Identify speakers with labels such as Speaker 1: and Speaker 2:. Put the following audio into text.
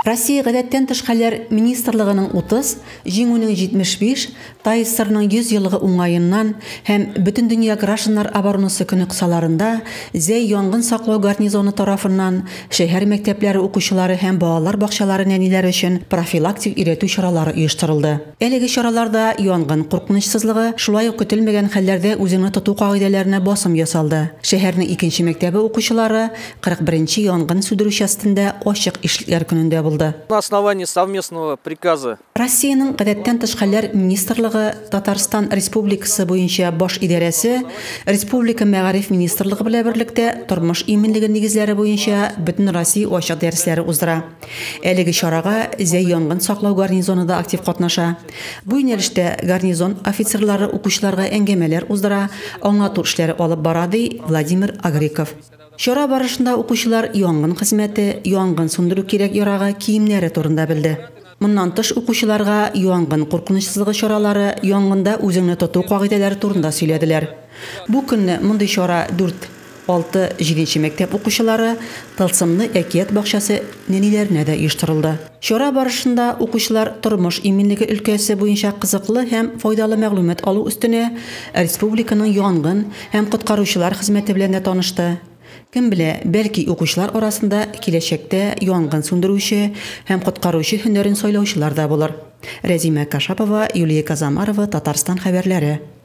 Speaker 1: Россия гадәттән тыш хәлләр министрлыгының 30, җиңүнең 75, Тайсырның 100 еллыгы уңаеннан һәм бөтен дөнья гражданнар оборонасы көне кысаларында Зәй янгын саклау гарнизоны тарафыннан шәһәр мәктәпләре укучылары һәм балалар бакчалары нәниләре өчен профилактик өйрәтү чаралары оештырылды. Әлеге чараларда янгын куркынычсызлыгы, шулай ук көтелмәгән хәлләрдә үзеңне тоту кагыйдәләренә басым ясалды. Шәһәрнең 2нче мәктәбе укучылары 41нче янгын сүндерү частында ачык эшлекләр көнендә булды.
Speaker 2: На основании совместного приказа
Speaker 1: Россиянең гадәттән тыш хәлләр министрлыгы Татарстан Республикасы буенча баш идарәсе Республика мәгариф министрлыгы белән берлектә тормыш иминлеге нигезләре буенча бөтен Россия ачык дәресләре уздыра. Әлеге чарага Зәй янгын саклау гарнизоны да актив катнаша. Бу юнәлештә гарнизон офицерлары укучыларга әңгәмәләр уздыра, аңлату эшләре алып бара ди Владимир Агриков. Чара барышында укучылар янгын хезмәте, янгын сүндерү кирәк ярага киемнәре турында белде. Моннан тыш укучыларга янгын куркынычсызлыгы чаралары, янгында үзеңне тоту кагыйдәләре турында сөйләделәр. Бу көнне мондый чара 4, 6, 7нче мәктәп укучылары Тылсымны әкият бакчасы нәниләренә дә оештырылды. Чара барышында укучылар тормыш иминлеге өлкәсе буенча кызыклы һәм файдалы мәгълүмат алу өстенә республиканың янгын һәм коткаручылар хезмәте белән дә танышты. Кем белә, бәлки укучылар арасында киләчәктә янгын сүндерүче һәм коткаручы һөнәрен сайлаучылар да булыр. Рәзимә Кашапова, Юлия Казамарова, Татарстан хәбәрләре.